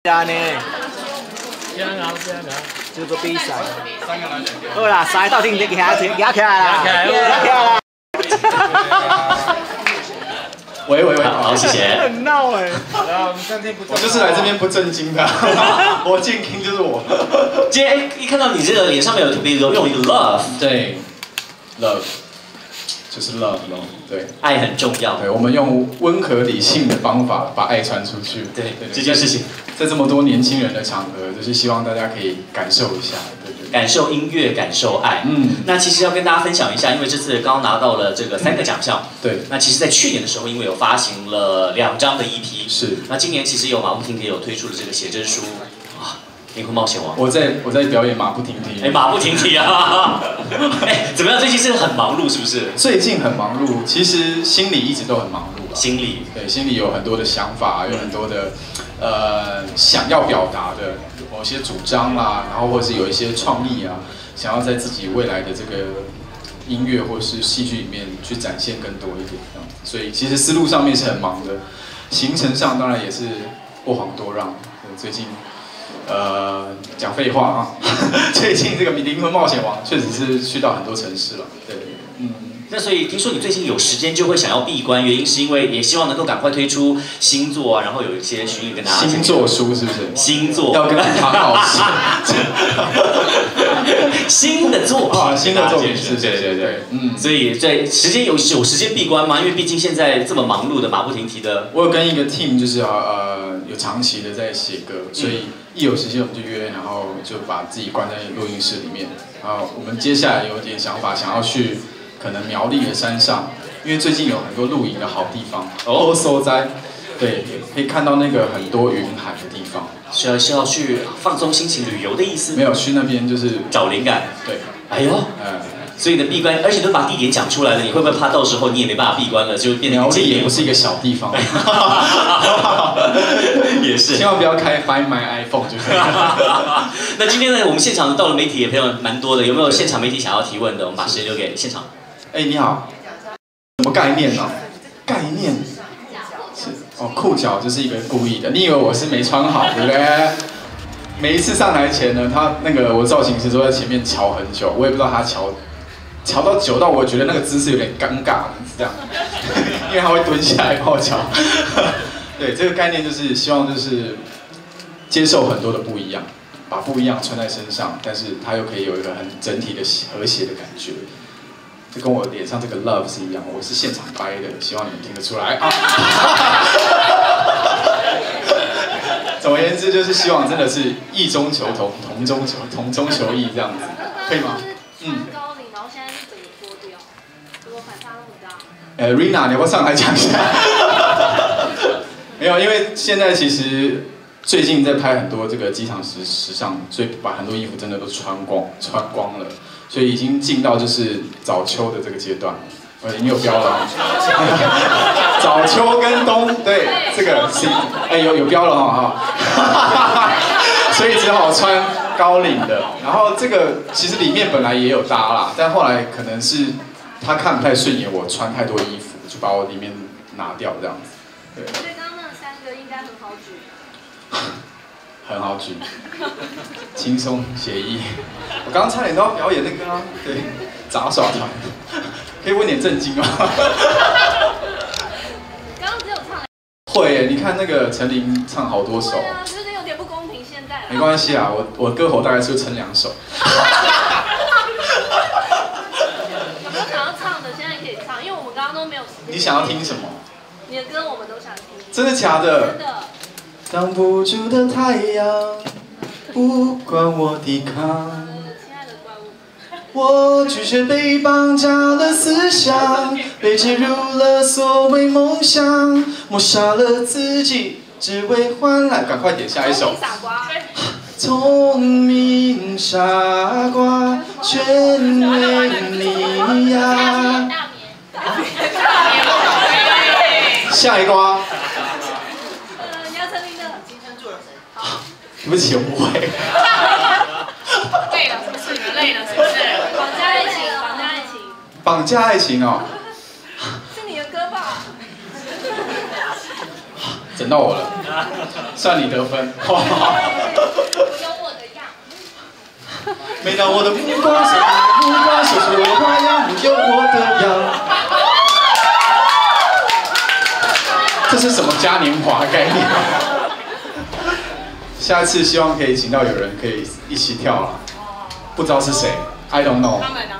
呢？这个比赛。好啦，赛到顶就压起来啦，压起来啦。 喂，好，谢谢。 很闹哎。 然后我们3天不， 我就是来这边不正经的，我进京就是我。 今天一看到你这个脸上面有特别用一个 love， 对 ，love 就是 love 咯，对， 爱很重要。 对，我们用温和理性的方法把爱传出去。 对，这件事情， 在这么多年轻人的场合，就是希望大家可以感受一下，对。 感受音乐，感受爱。那其实要跟大家分享一下，因为这次刚拿到了这个3个奖项。对。那其实，在去年的时候，因为有发行了2张的 EP。是。那今年其实有马不停蹄有推出了这个写真书啊，《灵魂冒险王》。 我在表演马不停蹄。 马不停蹄啊！怎么样？最近是很忙碌，是不是？ 最近很忙碌，其实心里一直都很忙碌。 心里。对， 心里有很多的想法，有很多的想要表达的。某些主张啦，然后或者是有一些创意啊，想要在自己未来的这个音乐或是戏剧里面去展现更多一点，所以其实思路上面是很忙的，行程上当然也是不遑多让。最近讲废话啊，最近这个灵魂冒险王确实是去到很多城市了，对， 那所以听说你最近有时间就会想要闭关，原因是因为也希望能够赶快推出新作啊，然后有一些巡演跟大家。 星座书是不是？ 星座要跟唐老师。 新的作品啊， 新的作品是，对， 所以在时间有时间闭关吗？因为毕竟现在这么忙碌的马不停蹄的。 我有跟一个 team 就是有长期的在写歌，所以一有时间我们就约，然后就把自己关在录音室里面。然后我们接下来有点想法，想要去。可能苗栗的山上，因为最近有很多露营的好地方，好所在，对，可以看到那个很多云海的地方。 是要去放松心情旅游的意思？ 没有，去那边就是找灵感。 对， 哎呦，所以你的闭关，而且都把地点讲出来了，你会不会怕到时候你也没办法闭关了，就变成苗栗也不是一个小地方， 也是， 千万不要开 Find My iPhone 就可以了。 那今天呢，我们现场到了媒体也朋友蛮多的，有没有现场媒体想要提问的？我们把时间留给现场。 你好，什么概念呢？概念是裤脚就是一个故意的，你以为我是没穿好，对不对？每一次上台前呢，他那个我造型师都在前面瞧很久，我也不知道他瞧到久到我觉得那个姿势有点尴尬，是这样，因为他会蹲下来帮我瞧。对，这个概念就是希望就是接受很多的不一样，把不一样穿在身上，但是它又可以有一个很整体的和谐的感觉。就跟我脸上这个 love 是一样，我是现场掰的，希望你们听得出来啊。总而言之，就是希望真的是异中求同，同中求异这样子，可以吗？ 高领，然后现在是整个脱掉，如果反差那么大。 Rina， 你要不要上来讲一下？没有，因为现在其实最近在拍很多这个机场时尚，所以把很多衣服真的都穿光了。所以已经进到就是早秋的这个阶段，已经有标了。早秋跟冬，对，这个是有标了哈。所以只好穿高领的，然后这个其实里面本来也有搭啦，但后来可能是他看不太顺眼我穿太多衣服，就把我里面拿掉这样子。对。 所以刚刚那3个应该很好举。 很好举，轻松写意。我刚刚差点都要表演那个啊，对，杂耍团，可以问点正经吗？ 刚刚只有唱。 会耶，你看那个陈琳唱好多首。 对啊，就是有点不公平现在。 没关系啊，我歌喉大概是撑2首。 有没有想要唱的？现在可以唱，因为我们刚刚都没有时间。 你想要听什么？ 你的歌我们都想听。 真的假的？ 真的。 挡不住的太阳，不管我抵抗。 亲爱的怪物。 我拒绝被绑架的思想，被植入了所谓梦想，抹杀了自己，只为换来。赶快点下一首。聪明傻瓜，全为你呀。下一瓜。对不起，我不会。 累了是不是？你们累了是不是？绑架爱情，绑架爱情。 绑架爱情哦。 是你的歌吧？ 整到我了。 算你得分。 有我的样。 每当我的目光闪烁我花样，有我的样。这是什么嘉年华的概念？下一次希望可以请到有人可以一起跳了，不知道是谁 ，I don't know。 他们呢？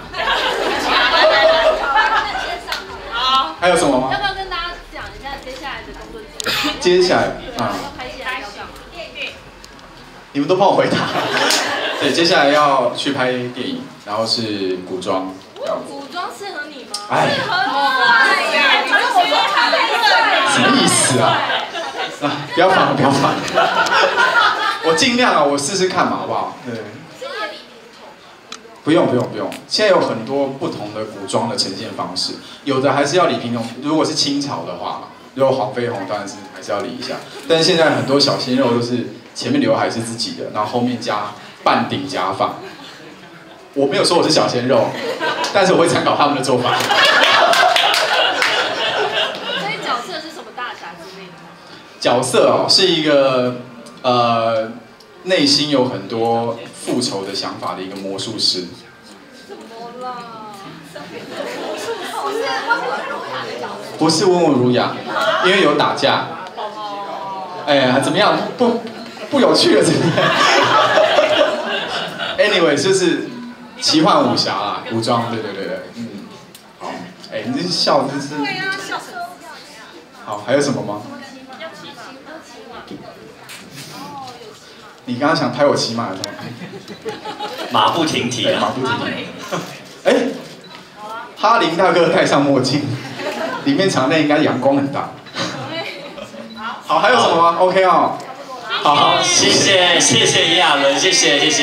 还有什么吗？ 要不要跟大家讲一下接下来的工作计划？ 接下来要拍戏还是要你们都帮我回答。对，接下来要去拍电影，然后是古装。 古装适合你吗？ 哎， 适合我。 什么意思啊？不要烦了，不要烦。我尽量啊，我试试看嘛，好不好？对。不用，现在有很多不同的古装的呈现方式，有的还是要理平头。如果是清朝的话，如果黄飞鸿当然是还是要理一下。但是现在很多小鲜肉都是前面刘海是自己的，然后后面加半顶假发。我没有说我是小鲜肉，但是我会参考他们的做法。 所以角色是什么大侠之类的？ 角色哦，是一个内心有很多复仇的想法的一个魔术师。 怎么了？ 不是温文儒雅，因为有打架。哎，怎么样？不有趣了，这边。Anyway， 就是奇幻武侠啦，古装，对，好，哎，你这笑真是。对呀，笑死。好，还有什么吗？ 要骑马。 你刚刚想拍我骑马的吗？ 马不停蹄啊！ 马不停蹄。哎，哈林大哥戴上墨镜，里面场内应该阳光很大。好，还有什么吗 ？OK 哦。 好，谢谢炎亚纶，谢谢。